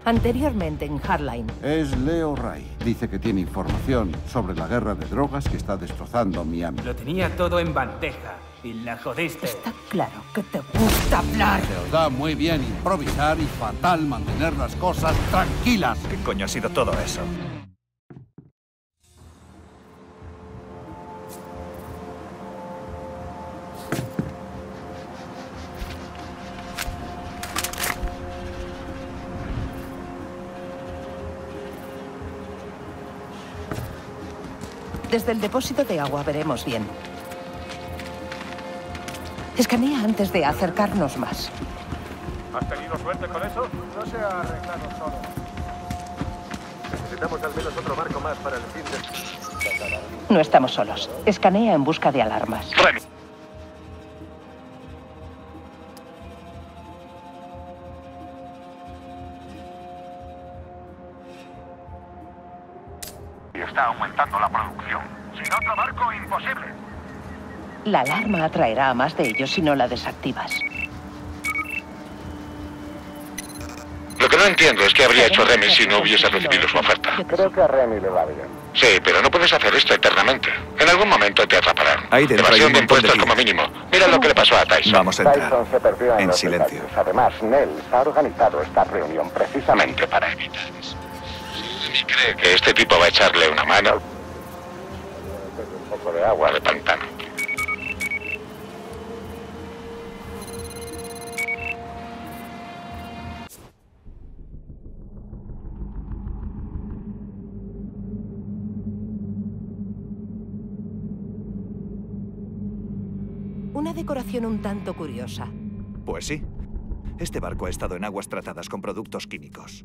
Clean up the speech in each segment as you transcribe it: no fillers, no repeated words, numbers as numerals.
Anteriormente en Hardline. Es Leo Ray. Dice que tiene información sobre la guerra de drogas que está destrozando Miami. Lo tenía todo en bandeja y la jodiste. Está claro que te gusta hablar. Se os da muy bien improvisar y fatal mantener las cosas tranquilas. ¿Qué coño ha sido todo eso? Desde el depósito de agua veremos bien. Escanea antes de acercarnos más. ¿Has tenido suerte con eso? No se ha arreglado solo. Necesitamos al menos otro barco más para el fin de... No estamos solos. Escanea en busca de alarmas. Remy. Está aumentando la producción. Sin otro barco, imposible. La alarma atraerá a más de ellos si no la desactivas. Lo que no entiendo es qué habría hecho Remy si no hubiese recibido su oferta. Creo que a Remy le va bien. Sí, pero no puedes hacer esto eternamente. En algún momento te atraparán. Ahí dentro hay Evasión un de montón de impuestos tíos. como mínimo. Mira lo que le pasó a Tyson. Vamos a entrar. Tyson se perdió En los silencio. detalles. Además, Nels ha organizado esta reunión precisamente para evitar eso. ¿Y cree que este tipo va a echarle una mano? Un poco de agua. Agua de pantano. Una decoración un tanto curiosa. Pues sí. Este barco ha estado en aguas tratadas con productos químicos.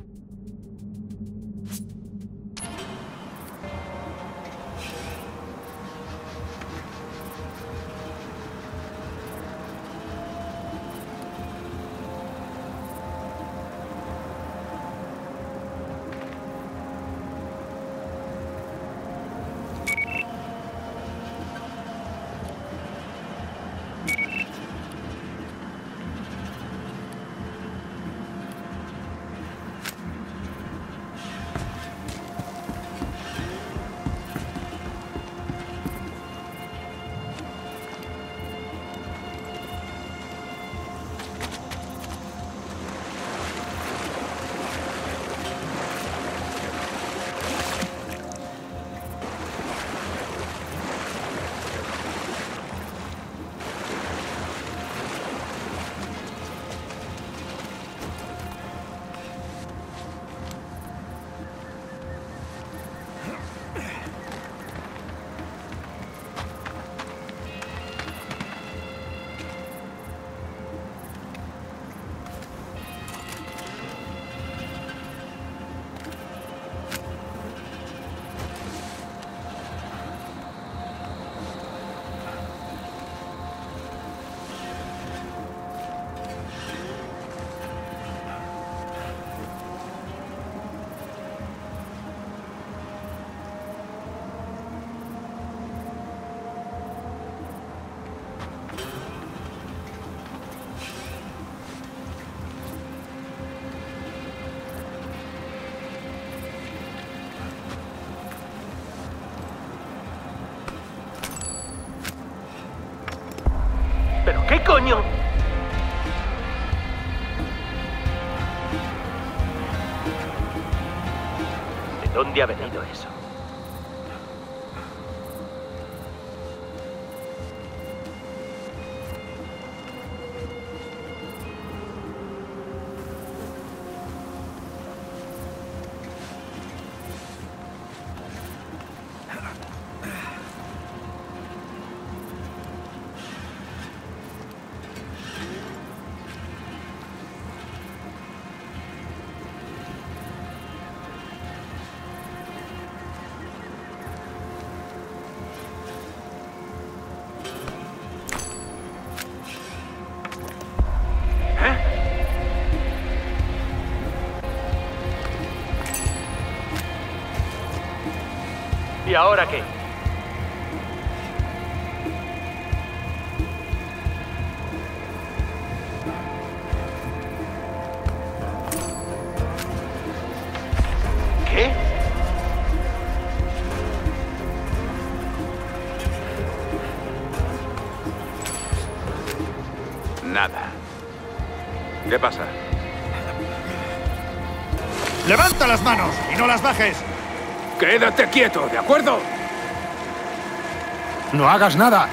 ¿Pero qué coño? ¿De dónde ha venido eso? ¿Y ahora qué? pasa? ¡Levanta las manos y no las bajes! Quédate quieto, ¿de acuerdo? ¡No hagas nada!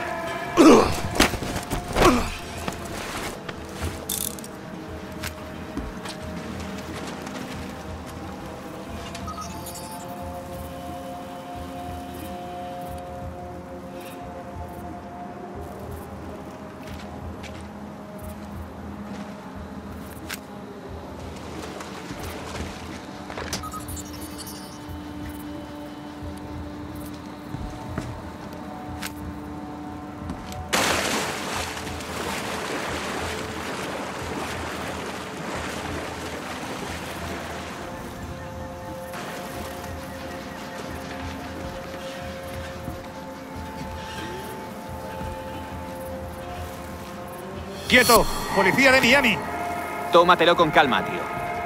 ¡Quieto! ¡Policía de Miami! Tómatelo con calma, tío.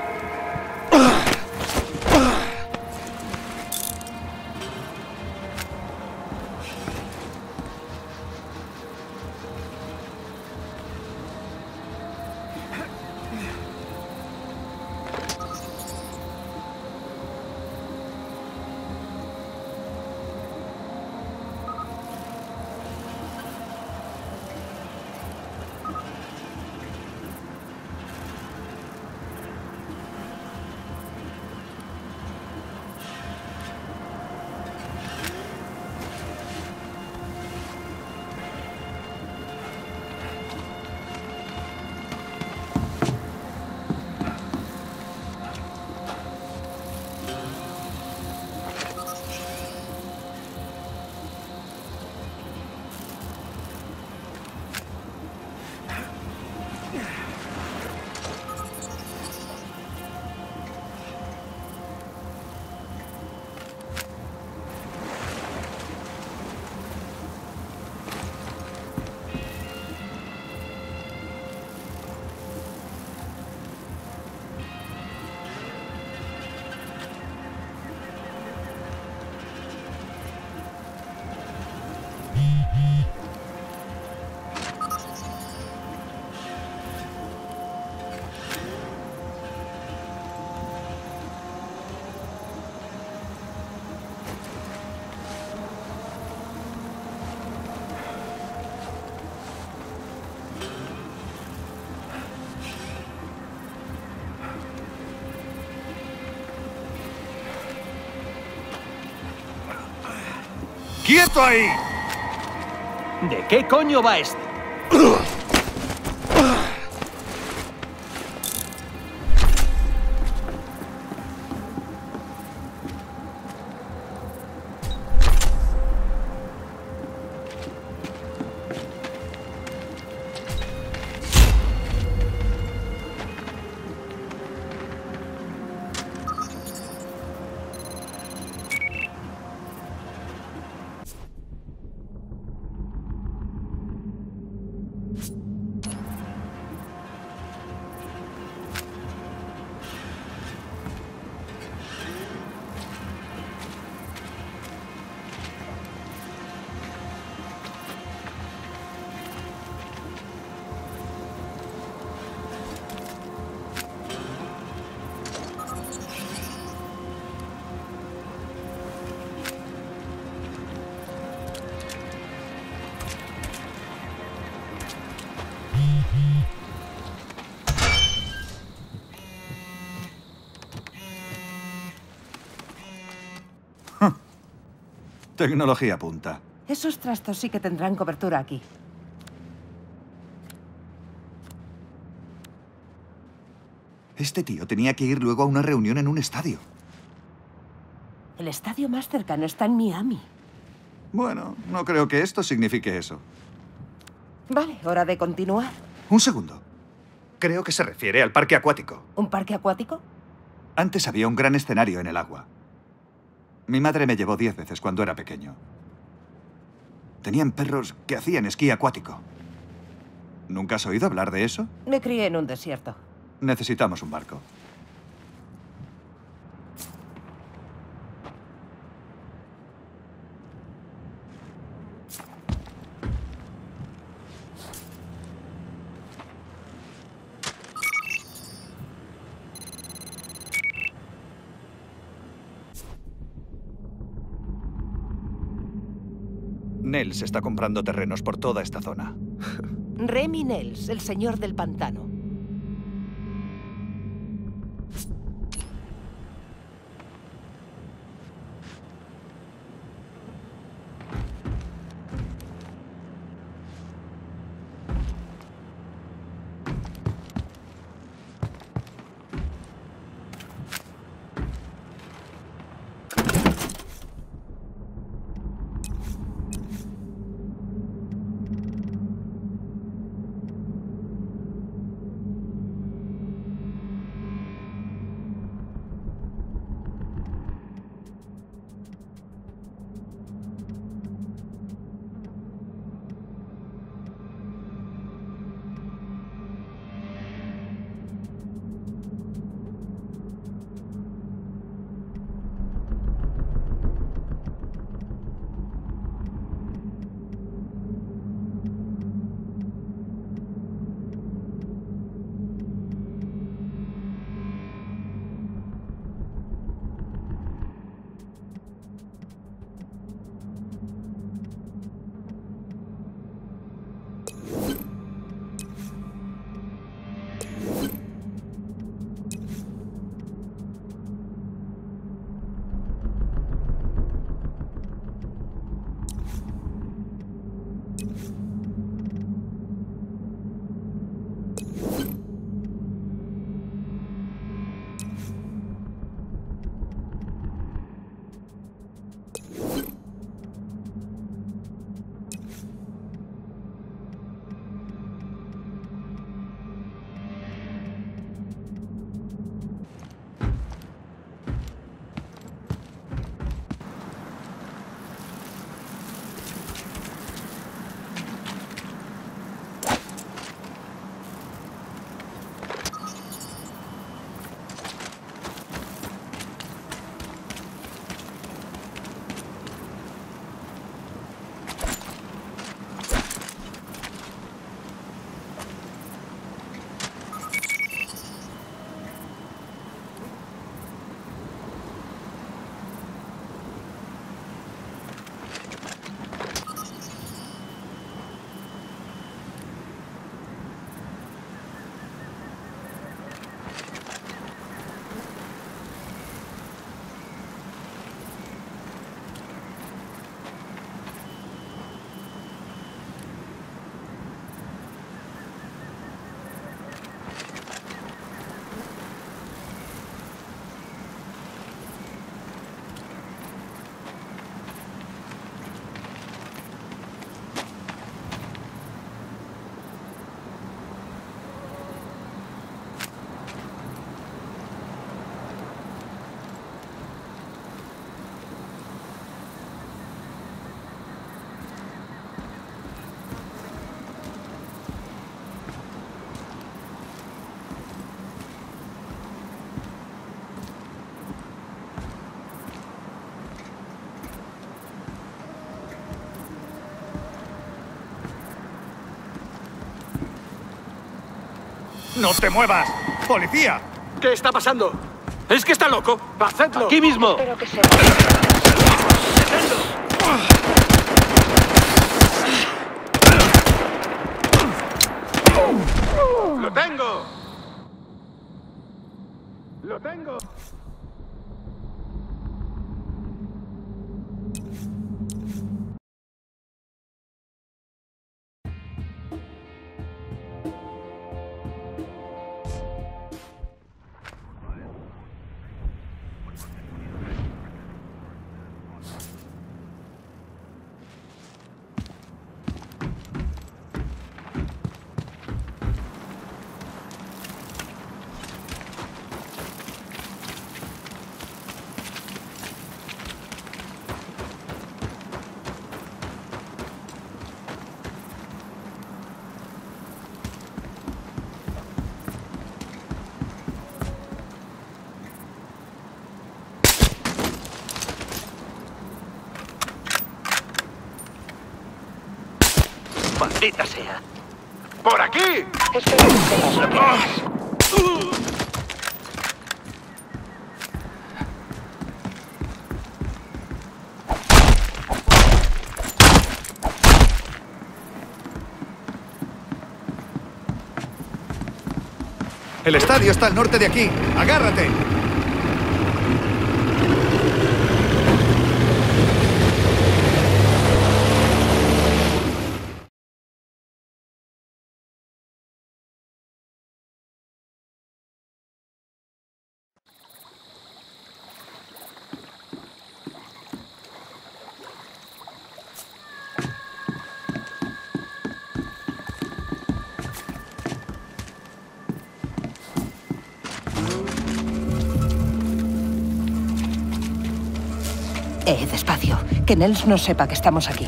¡Quieto ahí! ¿De qué coño va esto? Tecnología punta. Esos trastos sí que tendrán cobertura aquí. Este tío tenía que ir luego a una reunión en un estadio. El estadio más cercano está en Miami. Bueno, no creo que esto signifique eso. Vale, hora de continuar. Un segundo. Creo que se refiere al parque acuático. ¿Un parque acuático? Antes había un gran escenario en el agua. Mi madre me llevó 10 veces cuando era pequeño. Tenían perros que hacían esquí acuático. ¿Nunca has oído hablar de eso? Me crié en un desierto. Necesitamos un barco. Nels está comprando terrenos por toda esta zona. Remy Nels, el señor del pantano. ¡No te muevas! ¡Policía! ¿Qué está pasando? ¿Es que está loco? ¡Hacedlo! ¡Aquí mismo! Espero que sea... ¡Lo tengo! ¡Lo tengo! ¡Maldita sea! ¡Por aquí! Espero que sepas lo que haces. El estadio está al norte de aquí. ¡Agárrate! Despacio. Que Nels no sepa que estamos aquí.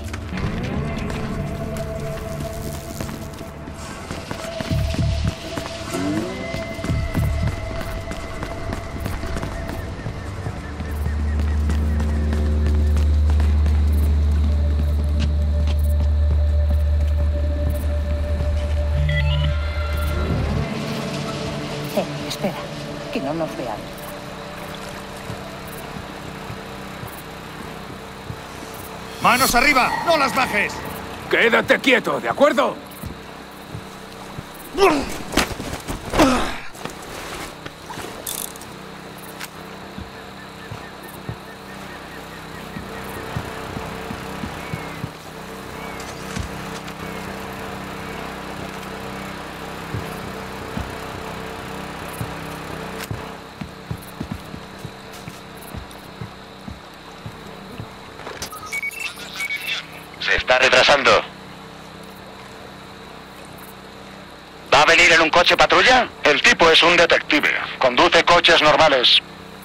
Espera. Que no nos vean. ¡Manos arriba! ¡No las bajes! Quédate quieto, ¿de acuerdo? Se está retrasando. ¿Va a venir en un coche patrulla? El tipo es un detective. Conduce coches normales.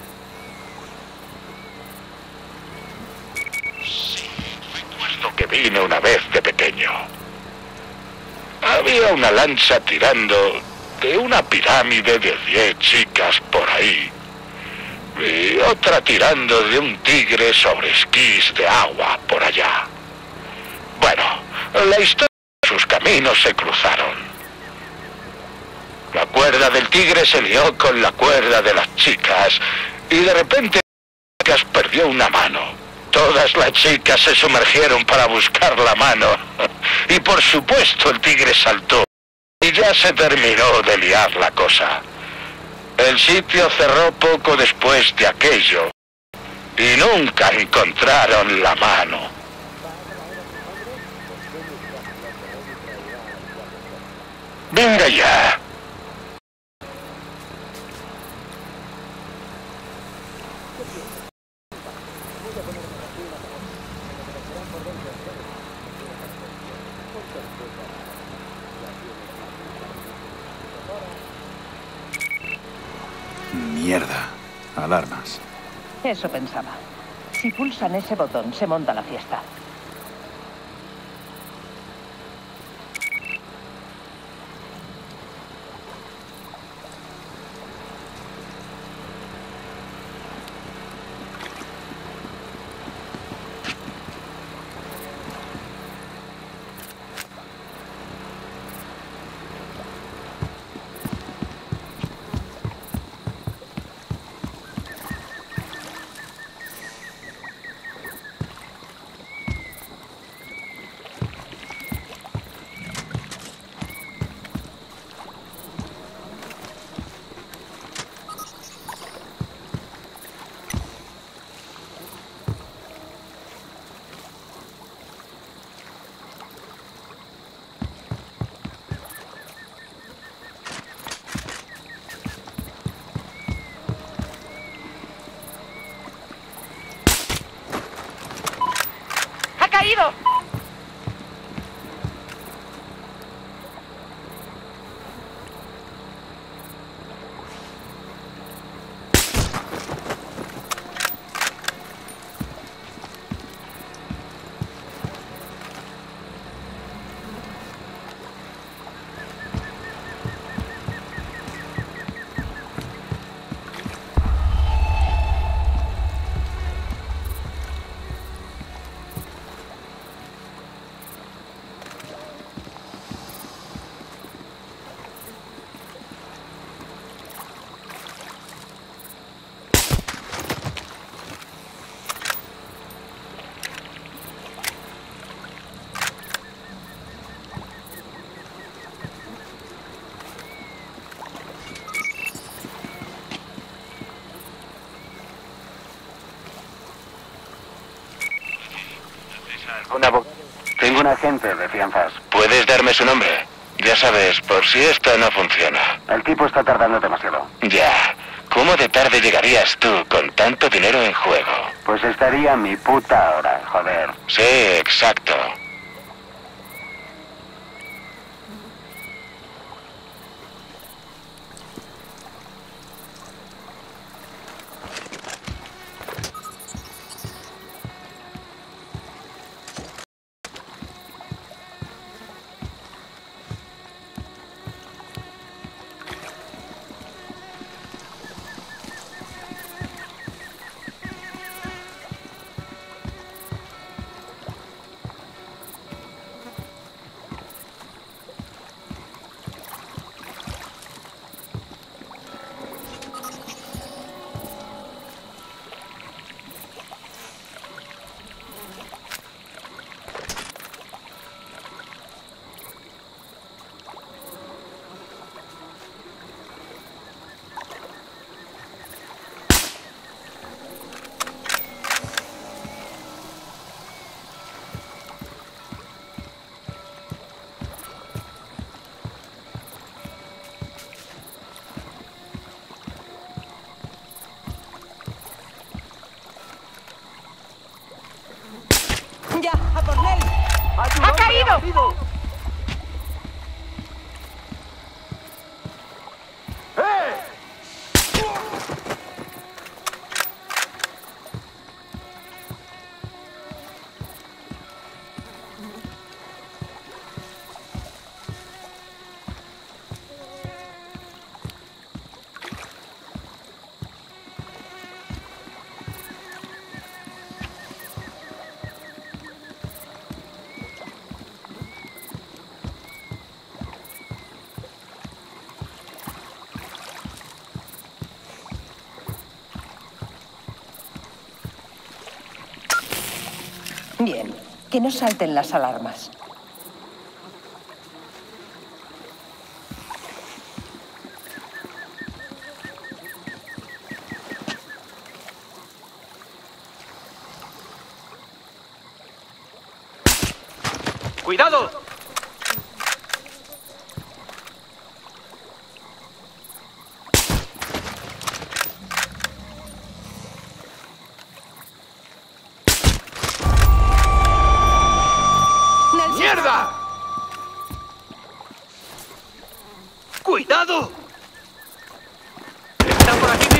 Sí, recuerdo que vine una vez de pequeño. Había una lancha tirando de una pirámide de 10 chicas por ahí. Y otra tirando de un tigre sobre esquís de agua por allá. Bueno, la historia de sus caminos se cruzaron. La cuerda del tigre se lió con la cuerda de las chicas y de repente las chicas perdió una mano. Todas las chicas se sumergieron para buscar la mano y por supuesto el tigre saltó y ya se terminó de liar la cosa. El sitio cerró poco después de aquello y nunca encontraron la mano. Venga ya. Mierda. Alarmas. Eso pensaba. Si pulsan ese botón, se monta la fiesta. caído! Tengo un agente de fianzas. ¿Puedes darme su nombre? Ya sabes, por si esto no funciona. El tipo está tardando demasiado. Ya. ¿Cómo de tarde llegarías tú con tanto dinero en juego? Pues estaría a mi puta hora, joder. Sí, exacto. ¡Ya! ¡A por Nell! ¡Ha caído! Bien, que no salten las alarmas. ¡Cuidado! ¡Mierda! ¡Cuidado! ¡Está por aquí!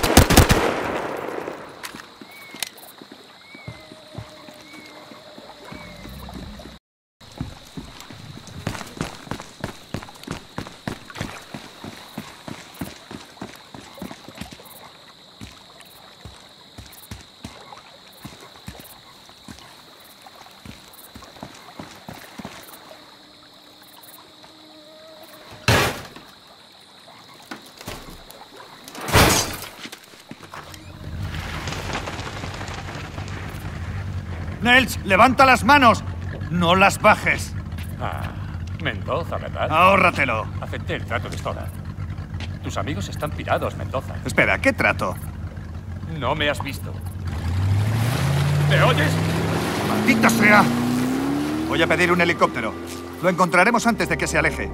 Nels, levanta las manos. No las bajes. Ah, Mendoza, ¿verdad? Ahórratelo. Acepté el trato de Stoddard. Tus amigos están pirados, Mendoza. Espera, ¿qué trato? No me has visto. ¿Me oyes? ¡Maldita sea! Voy a pedir un helicóptero. Lo encontraremos antes de que se aleje.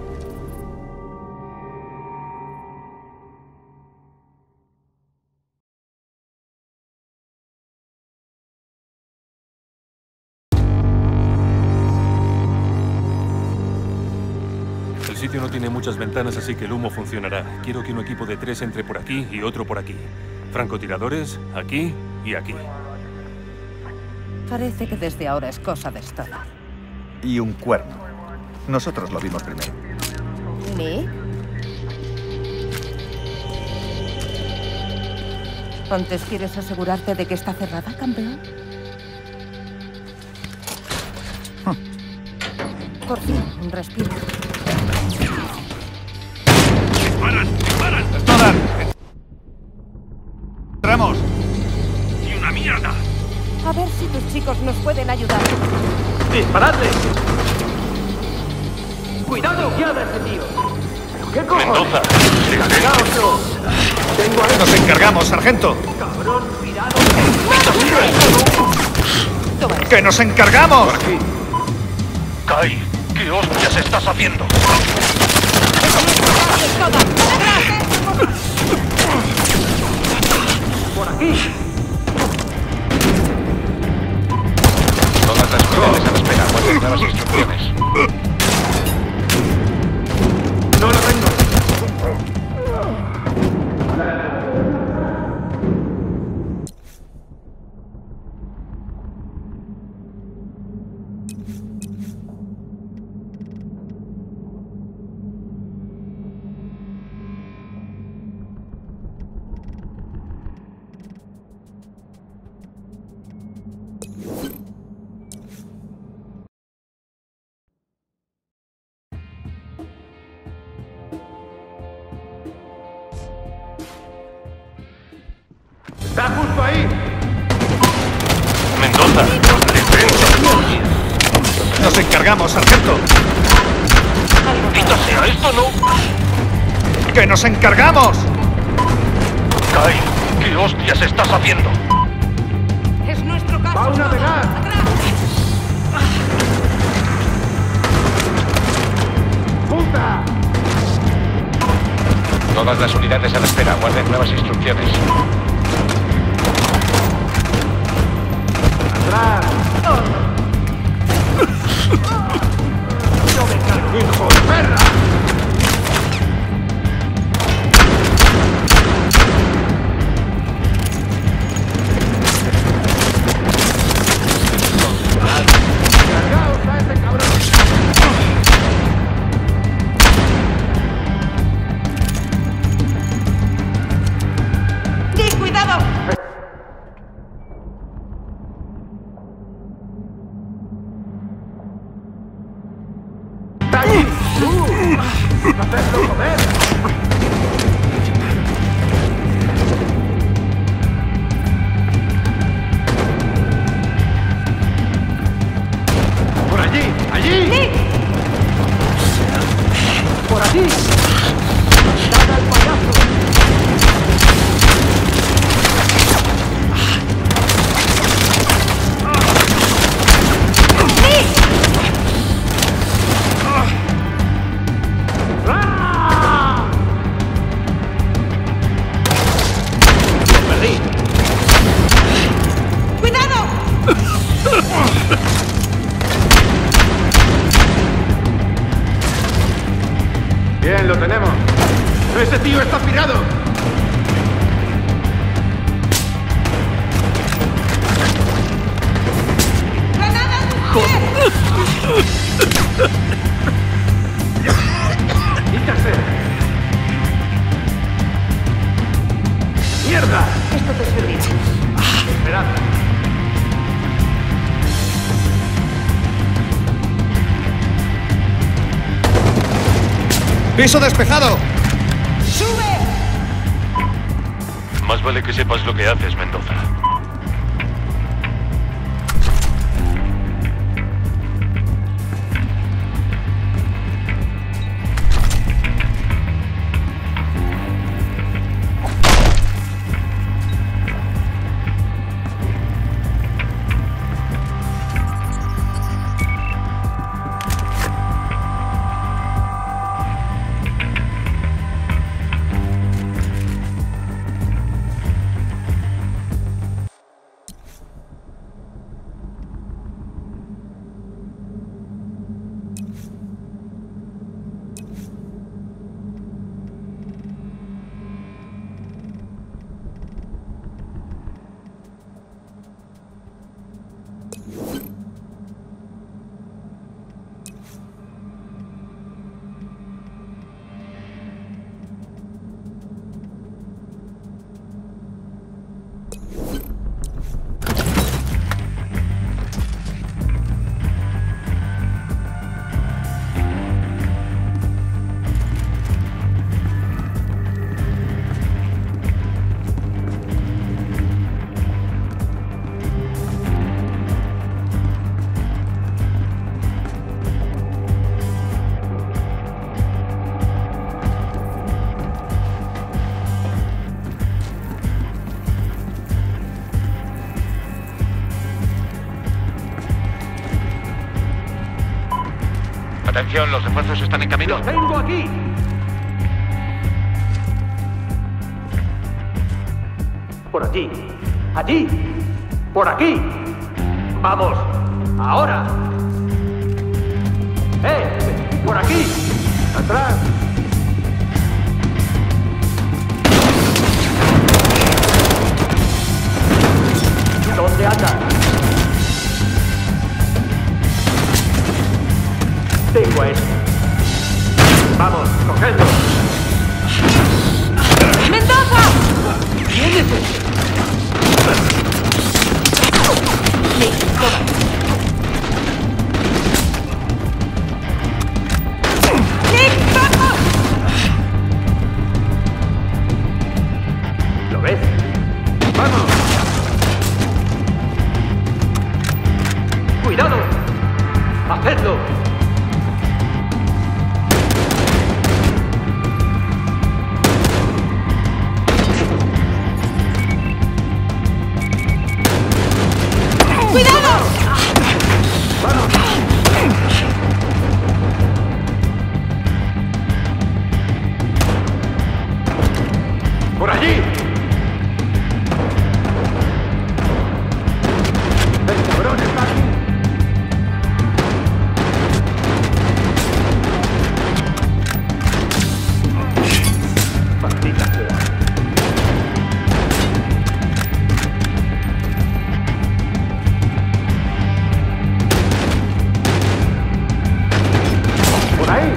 El sitio no tiene muchas ventanas, así que el humo funcionará. Quiero que un equipo de 3 entre por aquí y otro por aquí. Francotiradores, aquí y aquí. Parece que desde ahora es cosa de Stoddard. Y un cuerno. Nosotros lo vimos primero. ¿Nick? ¿Antes quieres asegurarte de que está cerrada, campeón? Por fin, respira. ¡Disparan! ¡Stoddard! ¡Entramos! ¡Y una mierda! A ver si tus chicos nos pueden ayudar. ¡Disparadle! ¡Cuidado! ¡Guiada ese tío! ¿Pero qué cojones? Mendoza, Tengo a ¡Nos encargamos, sargento! cabrón tirado. Toma. ¡Que nos encargamos! aquí. Kai, ¿qué hostias estás haciendo? ¡Por aquí! Todas las unidades a la espera. Aguarden nuevas instrucciones. ¡No lo tengo! ¡Está justo ahí! Mendoza, los defensas. ¡Nos encargamos, sargento! ¡Maldita sea! ¡Esto no! ¡Que nos encargamos! Kai, ¿qué hostias estás haciendo? Es nuestro caso. ¡Va a navegar! ¡Puta! Todas las unidades a la espera. Aguarden nuevas instrucciones. ¡Atrás! ¡Yo me cargo, hijo de perra! ¡Cargaos a ese cabrón! ¡Sí, cuidado! ¡Está allí! ¡Hacedlo joder! ¡Por allí! ¡Allí! ¡Nick! ¡Por aquí! ¡Dale al payaso! ¡Cuidado! Bien, lo tenemos. ¡Ese tío está pirado! ¡Granada nuclear! ¡Quítase! ¡Mierda! Esto te servirá. Esperad. ¡Piso despejado! ¡Sube! Más vale que sepas lo que haces, Mendoza. Atención, los refuerzos están en camino. ¡Los tengo aquí! Por aquí. Allí. Por aquí. Vamos. Ahora. Por aquí. Atrás. ¿Dónde anda? Tengo a este. Vamos, cogedlo. ¡Mendoza! ¿Quién es este? Sí, toma. ¡Sí, vamos! ¿Lo ves? ¡Vamos! ¡Cuidado! ¡Hacedlo! ¡Cuidado! ¡Vamos! ¡Por allí! ¡El cabrón está aquí! ¡Maldita sea! ¡Por ahí!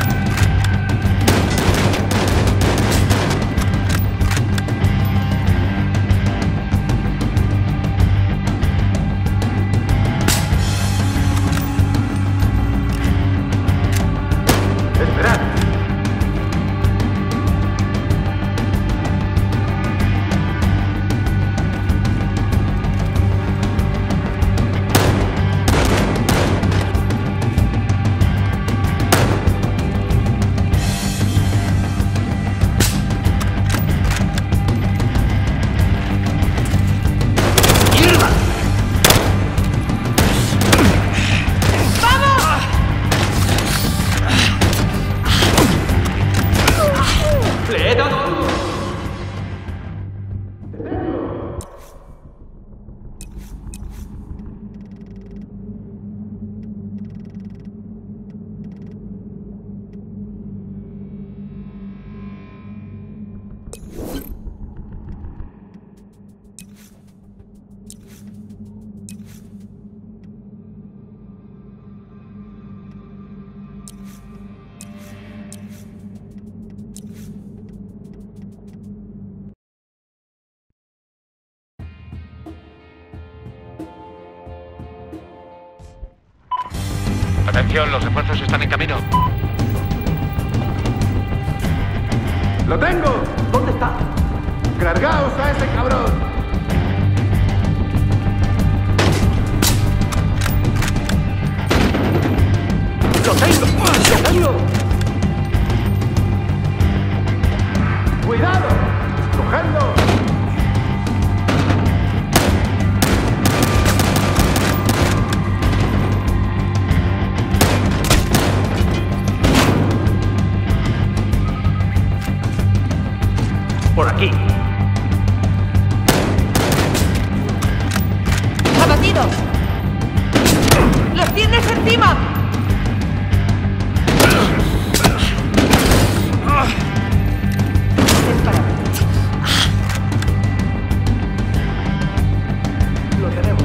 ¡Esperad! ¡Le he dado! Atención, los refuerzos están en camino. ¡Lo tengo! ¿Dónde está? ¡Cargaos a ese cabrón! ¡Lo tengo! ¡Lo tengo! ¡Cuidado! ¡Cogedlo! Por aquí. ¡Abatidos! ¡Los tienes encima! Lo tenemos.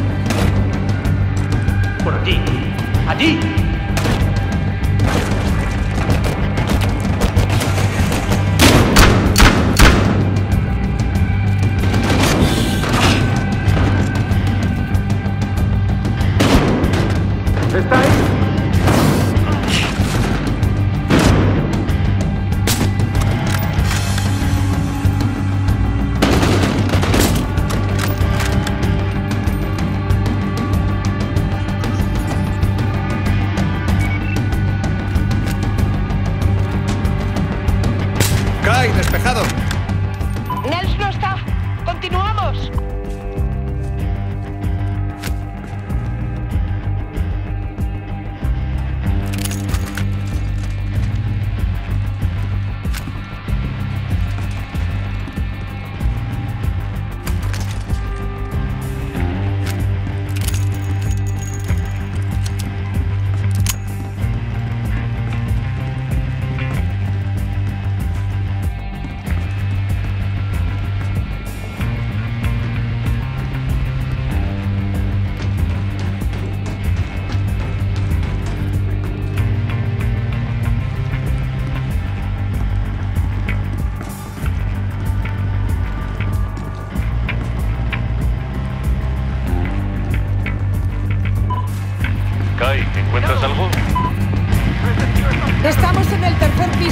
Por allí. ¡Allí! ¿Está ahí?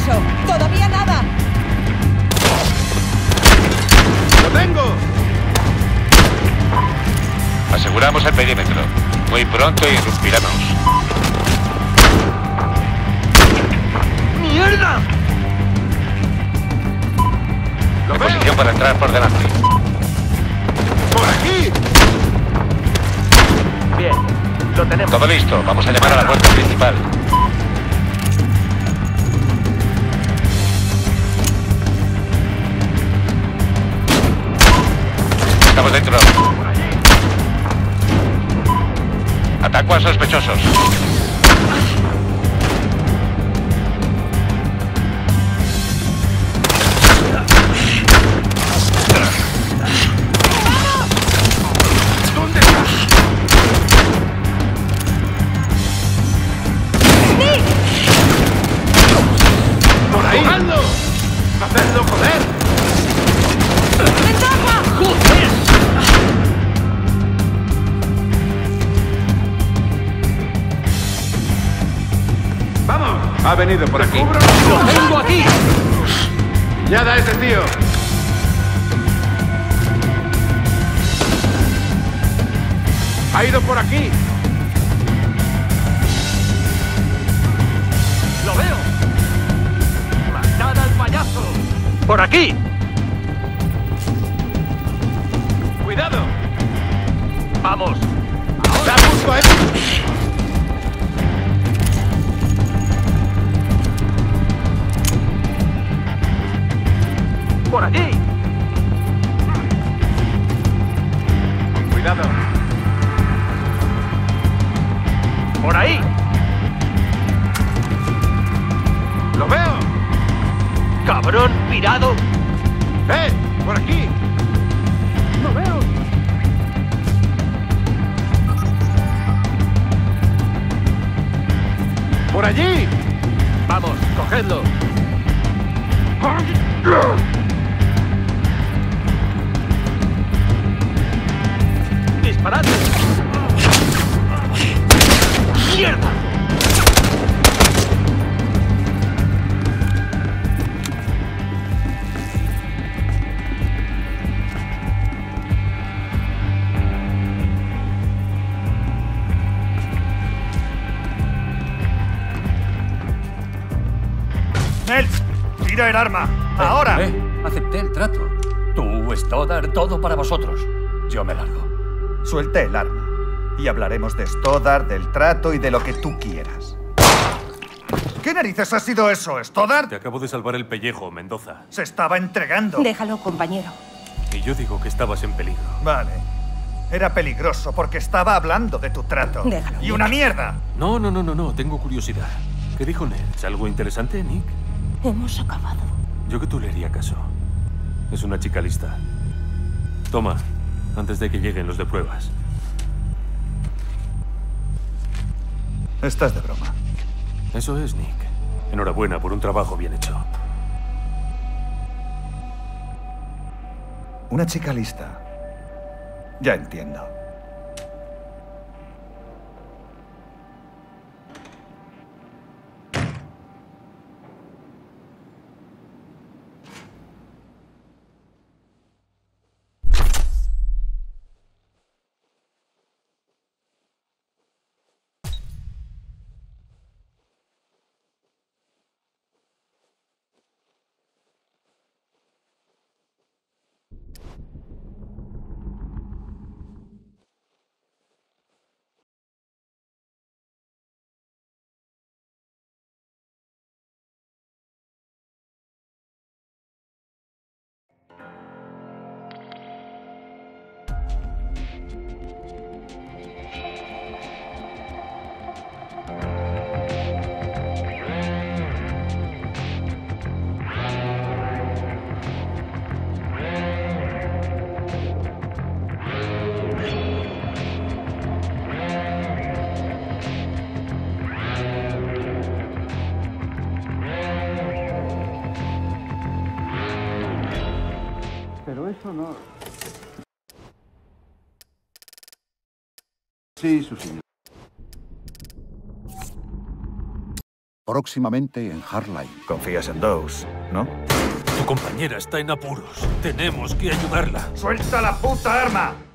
eso! ¡Todavía nada! ¡Lo tengo! Aseguramos el perímetro. Muy pronto irrumpiremos. ¡Mierda! En posición para entrar por delante. ¡Por aquí! Bien, lo tenemos. Todo listo. Vamos a llamar a la puerta principal. Estamos dentro. Ataco a sospechosos. ¿Dónde estás? ¡Por ahí! ¡Cogedlo! ¡Hacedlo, joder! ¡Ventaja! ¡Joder! ¡Vamos! Ha venido por aquí. ¡Lo tengo aquí! ¡Ya da ese tío! ¡Ha ido por aquí! ¡Lo veo! ¡Matad al payaso! ¡Por aquí! ¡Cuidado! ¡Vamos! ¡Ahora busco a él! ¡Por allí! ¡Cuidado! ¡Por ahí! ¡Lo veo! ¡Cabrón pirado! ¡Por aquí! ¡Lo veo! ¡Por allí! ¡Vamos, cogedlo! ¡Disparad! ¡Mierda! ¡Nels! ¡Tira el arma! ¡Ahora! Acepté el trato. Tú, Stoddard, todo para vosotros. Yo me largo. Suelte el arma. Y hablaremos de Stoddard, del trato y de lo que tú quieras. ¿Qué narices ha sido eso, Stoddard? Te acabo de salvar el pellejo, Mendoza. Se estaba entregando. Déjalo, compañero. Y yo digo que estabas en peligro. Vale. Era peligroso porque estaba hablando de tu trato. Déjalo. ¡Y una mierda! No. Tengo curiosidad. ¿Qué dijo Nels? ¿Algo interesante, Nick? Hemos acabado. Yo que tú le haría caso. Es una chica lista. Toma, antes de que lleguen los de pruebas. Estás de broma. Eso es, Nick. Enhorabuena por un trabajo bien hecho. Una chica lista. Ya entiendo. Pero eso no... Sí, su señor. Próximamente en Hardline. Confías en Dawes, ¿no? Tu compañera está en apuros. Tenemos que ayudarla. ¡Suelta la puta arma!